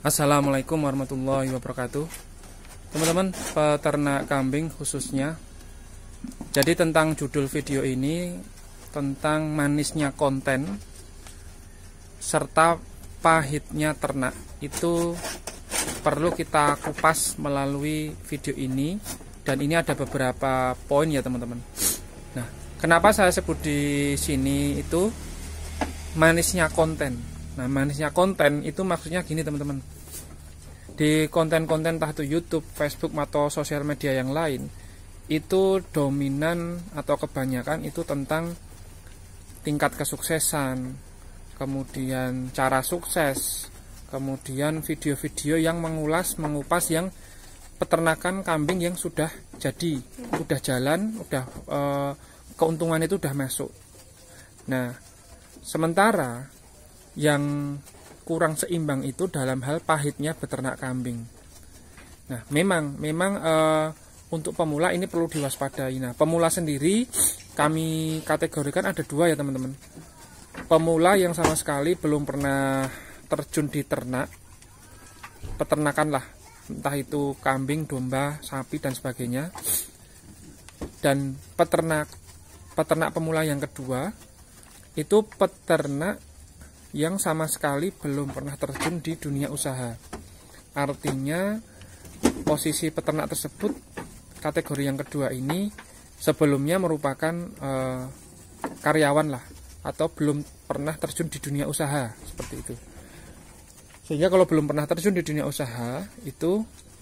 Assalamualaikum warahmatullahi wabarakatuh. Teman-teman peternak kambing khususnya. Jadi tentang judul video ini tentang manisnya konten serta pahitnya ternak. Itu perlu kita kupas melalui video ini, dan ini ada beberapa poin ya teman-teman. Nah, kenapa saya sebut di sini itu manisnya konten? Nah, manisnya konten itu maksudnya gini teman-teman. Di konten-konten entah itu YouTube, Facebook, atau sosial media yang lain, itu dominan atau kebanyakan itu tentang tingkat kesuksesan, kemudian cara sukses, kemudian video-video yang mengupas yang peternakan kambing yang sudah jadi, udah jalan, udah keuntungan itu udah masuk. Nah, sementara yang kurang seimbang itu dalam hal pahitnya beternak kambing. Nah, memang untuk pemula ini perlu diwaspadai. Nah, pemula sendiri kami kategorikan ada dua ya teman-teman. Pemula yang sama sekali belum pernah terjun di ternak, peternakan lah, entah itu kambing, domba, sapi dan sebagainya. Dan peternak pemula yang kedua itu peternak yang sama sekali belum pernah terjun di dunia usaha. Artinya posisi peternak tersebut, kategori yang kedua ini sebelumnya merupakan karyawan lah, atau belum pernah terjun di dunia usaha, seperti itu. Sehingga kalau belum pernah terjun di dunia usaha itu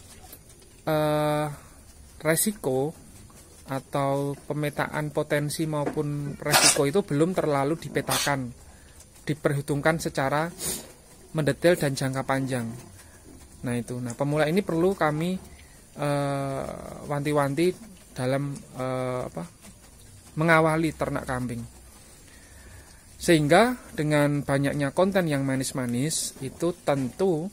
resiko atau pemetaan potensi maupun resiko itu belum terlalu dipetakan, diperhitungkan secara mendetail dan jangka panjang. Nah itu, pemula ini perlu kami wanti-wanti dalam mengawali ternak kambing. Sehingga dengan banyaknya konten yang manis-manis itu tentu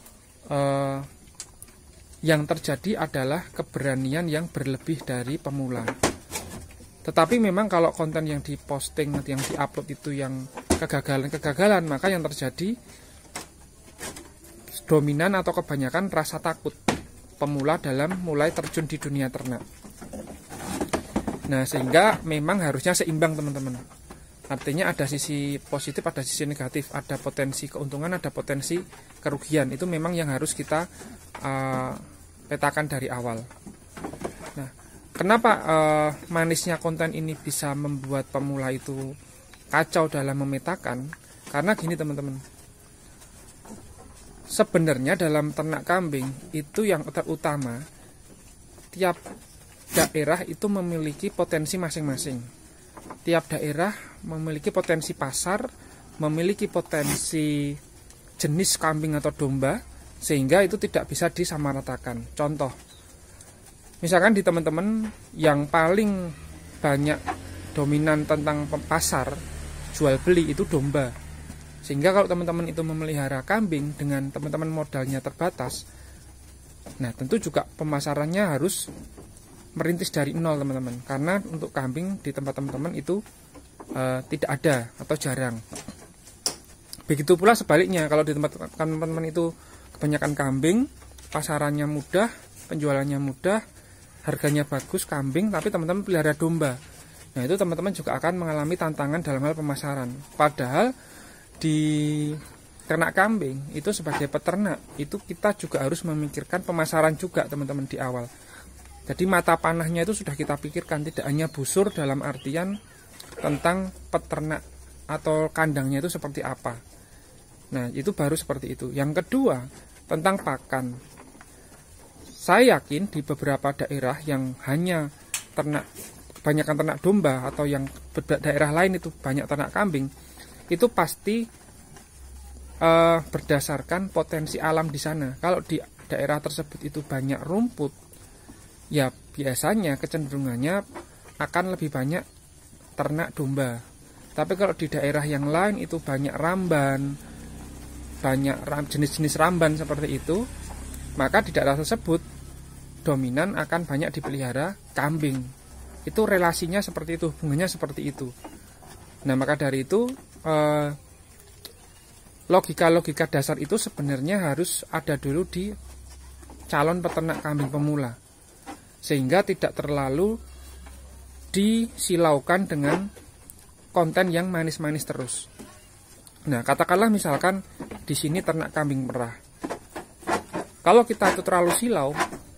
yang terjadi adalah keberanian yang berlebih dari pemula. Tetapi memang kalau konten yang diposting, yang diupload itu yang kegagalan, maka yang terjadi dominan atau kebanyakan rasa takut pemula dalam mulai terjun di dunia ternak. Nah, sehingga memang harusnya seimbang teman-teman. Artinya ada sisi positif, ada sisi negatif, ada potensi keuntungan, ada potensi kerugian. Itu memang yang harus kita petakan dari awal. Nah, kenapa manisnya konten ini bisa membuat pemula itu kacau dalam memetakan? Karena gini teman-teman, sebenarnya dalam ternak kambing itu yang terutama, tiap daerah itu memiliki potensi masing-masing. Tiap daerah memiliki potensi pasar, memiliki potensi jenis kambing atau domba, sehingga itu tidak bisa disamaratakan. Contoh, misalkan di teman-teman yang paling banyak dominan tentang pasar jual beli itu domba. Sehingga kalau teman-teman itu memelihara kambing dengan teman-teman modalnya terbatas, nah tentu juga pemasarannya harus merintis dari nol teman-teman. Karena untuk kambing di tempat teman-teman itu tidak ada atau jarang. Begitu pula sebaliknya, kalau di tempat teman-teman itu kebanyakan kambing, pasarannya mudah, penjualannya mudah, harganya bagus kambing, tapi teman-teman pelihara domba. Nah itu teman-teman juga akan mengalami tantangan dalam hal pemasaran. Padahal di ternak kambing itu sebagai peternak itu kita juga harus memikirkan pemasaran juga teman-teman di awal. Jadi mata panahnya itu sudah kita pikirkan, tidak hanya busur dalam artian tentang peternak atau kandangnya itu seperti apa. Nah itu baru seperti itu. Yang kedua tentang pakan. Saya yakin di beberapa daerah yang hanya kebanyakan ternak domba, atau yang daerah lain itu banyak ternak kambing, itu pasti berdasarkan potensi alam di sana. Kalau di daerah tersebut itu banyak rumput, ya biasanya kecenderungannya akan lebih banyak ternak domba. Tapi kalau di daerah yang lain itu banyak ramban, banyak jenis-jenis ramban seperti itu, maka di daerah tersebut dominan akan banyak dipelihara kambing. Itu relasinya seperti itu, hubungannya seperti itu. Nah maka dari itu logika-logika dasar itu sebenarnya harus ada dulu di calon peternak kambing pemula, sehingga tidak terlalu disilaukan dengan konten yang manis-manis terus. Nah, katakanlah misalkan di sini ternak kambing merah. Kalau kita itu terlalu silau,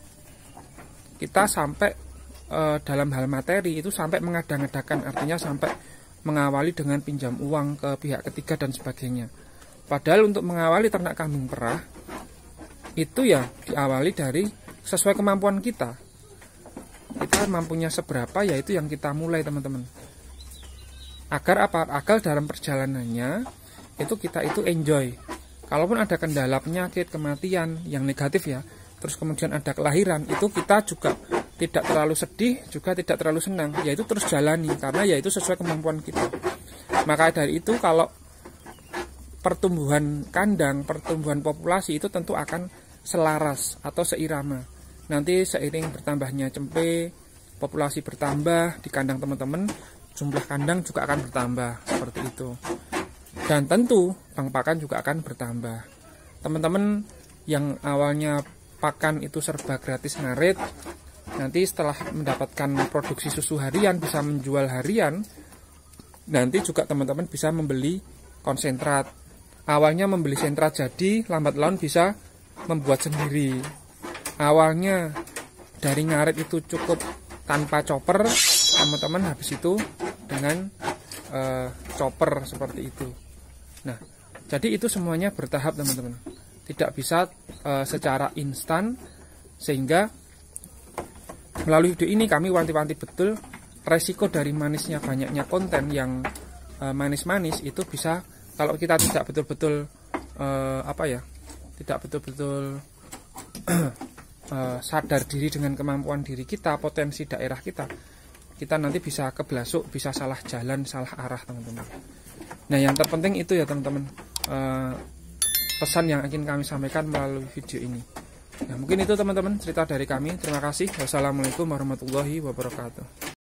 kita sampai dalam hal materi itu sampai mengada-ngadakan, artinya sampai mengawali dengan pinjam uang ke pihak ketiga dan sebagainya. Padahal untuk mengawali ternak kambing perah itu ya diawali dari sesuai kemampuan kita. Kita mampunya seberapa, yaitu yang kita mulai, teman-teman. Agar apa? Agar dalam perjalanannya itu kita itu enjoy. Kalaupun ada kendala, penyakit, kematian yang negatif ya, terus kemudian ada kelahiran, itu kita juga tidak terlalu sedih, juga tidak terlalu senang, yaitu terus jalani, karena yaitu sesuai kemampuan kita. Maka dari itu kalau pertumbuhan kandang, pertumbuhan populasi itu tentu akan selaras atau seirama. Nanti seiring bertambahnya cempe, populasi bertambah di kandang teman-teman, jumlah kandang juga akan bertambah, seperti itu. Dan tentu bank pakan juga akan bertambah. Teman-teman yang awalnya pakan itu serba gratis ngarit, nanti setelah mendapatkan produksi susu harian, bisa menjual harian, nanti juga teman-teman bisa membeli konsentrat. Awalnya membeli sentrat jadi, lambat laun bisa membuat sendiri. Awalnya dari ngarit itu cukup tanpa chopper, teman-teman habis itu dengan chopper seperti itu. Nah, jadi itu semuanya bertahap, teman-teman. Tidak bisa secara instan, sehingga melalui video ini kami wanti-wanti betul resiko dari manisnya banyaknya konten yang manis-manis itu bisa, kalau kita tidak betul-betul tidak betul-betul sadar diri dengan kemampuan diri kita, potensi daerah kita nanti bisa keblasuk, bisa salah jalan, salah arah, teman-teman. Nah, yang terpenting itu ya, teman-teman, pesan yang ingin kami sampaikan melalui video ini. Nah, mungkin itu, teman-teman, cerita dari kami. Terima kasih. Wassalamualaikum warahmatullahi wabarakatuh.